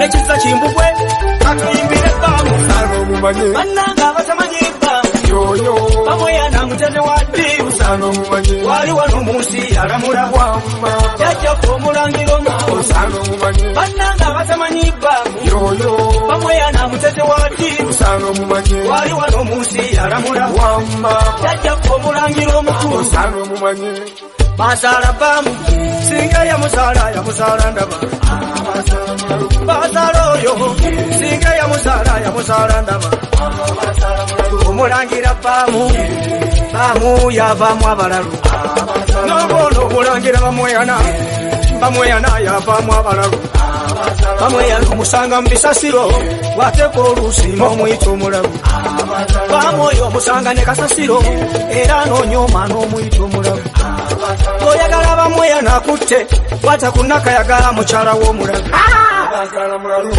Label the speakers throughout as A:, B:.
A: Ekisa chimbukwe atuyimbire bamu usano mumanye bannanga batamanyi bamu yoyo bamweyana muteze waddi usano mumanye wali wano munsi alamula wamma jajja omulangiro mu usano mumanye bannanga batamanyi bamu yoyo bamweyana muteze waddi usano mumanye wali wano munsi alamula wamma jajja omulangiro mu usano mumanye Masala bamu singa ya musala ndaba Basalo yo singa ya musala ndaba Umulangira bamu yavamu abalalu Nobono umulangira bamweyana yavamu abalalu Bamweyana musanga mbisasiro wateko olusi n'omuyita omulalu Bamwoyo musanga ne kasasiro era n'onyoma n'omuyita omulalu Oyagala bamweyana akutte wata kunaka yagala mukyala w'omulalu Bagala mulalu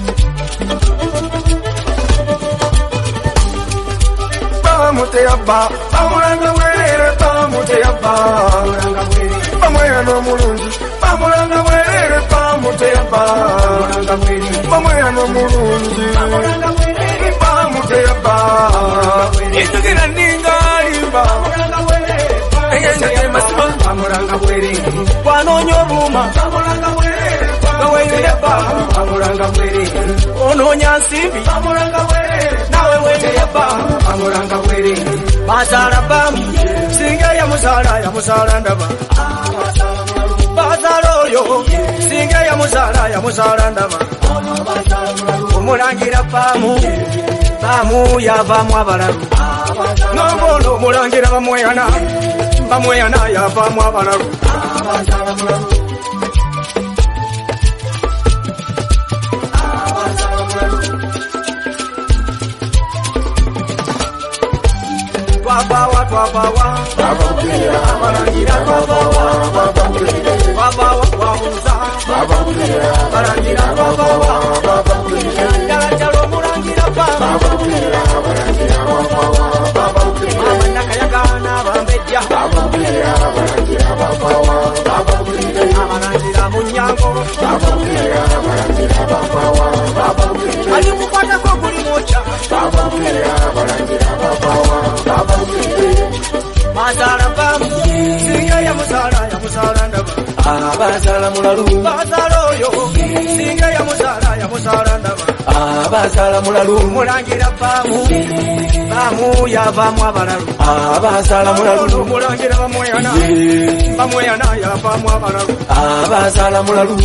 A: Bamuteyabba bamulanga bwerere bamuteyabba bamweyana omulungi bamulanga bwerere bamuteyabba bamweyana omulungi bamuteyabba Itugina ningalimba Bamulanga bwerere Wanonyo obuma Bamulanga bwerere Baweyire Bamulanga bwerere Ononya nsimbi Bamulanga bwerere Nawe weyire Bamulanga bwerere Masala bamu singa ya musala ndaba Basalo yo singa ya musala ndaba Umulangira bamu yavamu abalalu Nobono umulangira bamweyana yavamu abalalu Twabawa abalangira twabawa wamuza abalangira twabawa Yalajalo umulangira Amanakayagana bambejja abalangira munyango ali mukwatako guli mocha Masala bamu singa ya musala ndaba Basala mulalu Basalo yo singa ya musala ndaba Basala mulalu Mulangira bamu yavamu abalalu Basala mulalu Mulangira bamweyana yavamu abalalu Basala mulalu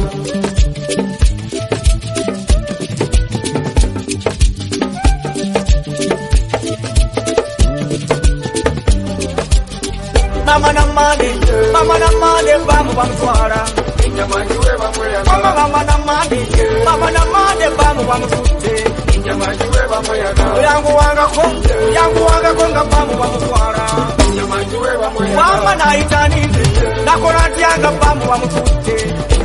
A: Mama na mande bamu bamutwala Mama na mande bamu bamutute Yangu wangako nga bamu bamutwala Mama na itani nakolati yanga bamu bamutute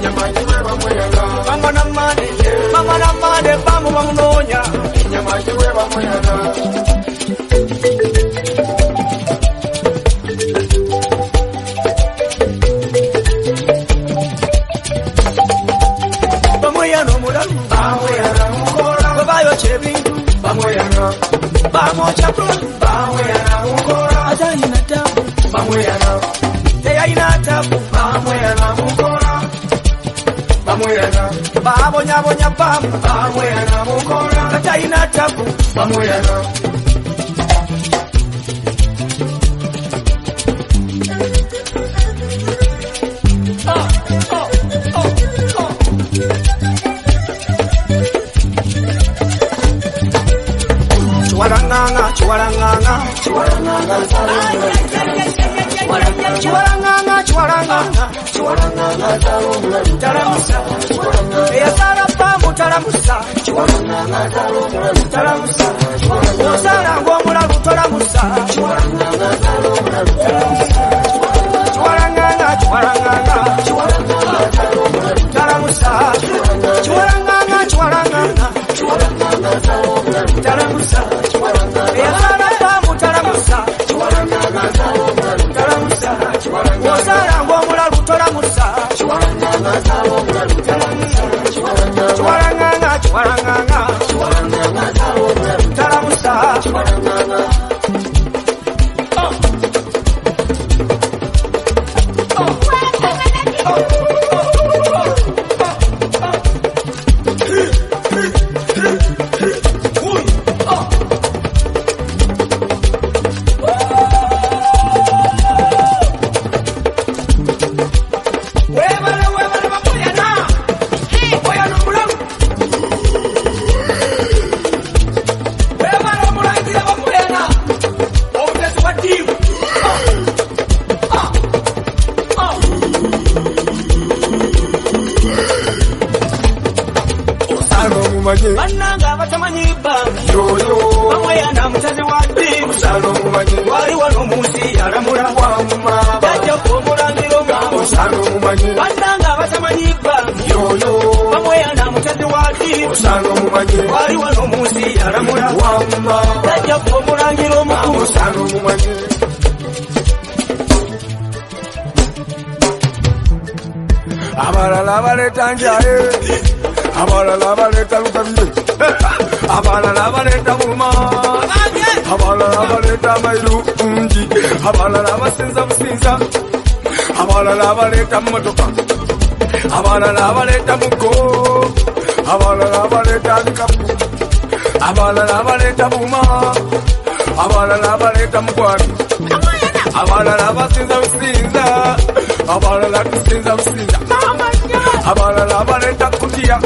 A: Mama na mande bamu bamunonya Bamocha pro bamweyana mukora atayina tabu bamweyana teyayina tabu bamweyana mukora bamweyana babonya bamu bamweyana mukora atayina tabu bamweyana Chwaranganga munsi yalamula wamma jajja omulangiro osanga omumanyi bannanga abatamanyi bbangi yoyo bamweyana mutadde wati osanga omumanyi wali wano munsi yalamula wamma jajja omulangiro omukulu osanga omumanyi abalala baleeta njaye abalala baleeta lukabire abalala baleeta buluma abalala baleeta amayirungi abalala basinza businza abalala baleeta motoka abalala baleeta mugo abalala baleeta bikapu abalala baleeta buluma abalala baleeta mugwani abalala basinza businza abalala tusinza businza abalala baleeta kutiya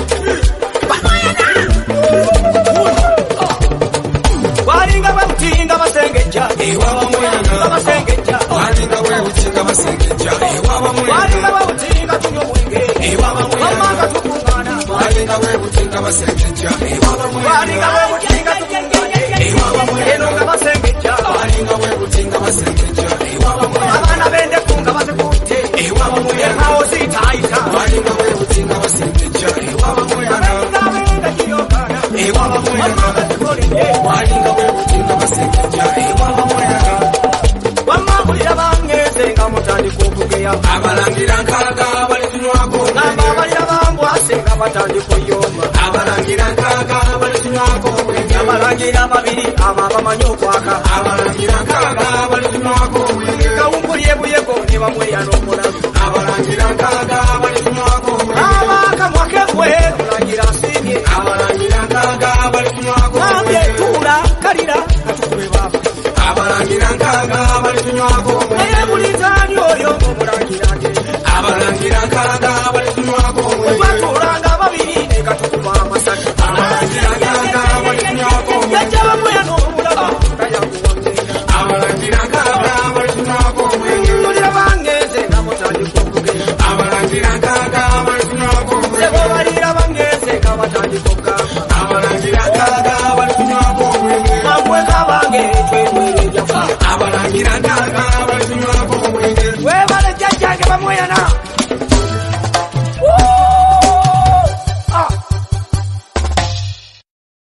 A: walinga bawutinga basengejja ewabamweyana basengejja walinga wewutinga basengejja ewabamweyana walinga bawutinga tunywa omwenge ewabamweyana tukungana walinga wewutinga basengejja ewabamweyana walinga wewutinga tukungana ewabamweyana eno nga basengejja walinga wewutinga basengejja ewabamweyana abaana b'endeku bazikutte ewabamweyana emawo zitaayita walinga wewutinga basengejja ewabamweyana ewabamweyana walinga wewutinga basengejja ewabamweyana wamabulira bangeeze nga mutandika okugeya abalangira nkaaga balitunywako ngamba abalira bambwase nga batandika oyomba abalangira nkaaga balitunywako abalangira babiri abo abamanyi okwaka abalangira nkaaga balitunywako kawumbulyebulyeko ne bamweyana omulamu abalangira nkaaga balitunywako abakamwa kekwe olangira asiimye abalangira nkaaga balitunywako ambye tuula kalira katukube baba abalangira nkaaga balitunywako naye bulitaani oyo omulangira agende abalangira nkaaga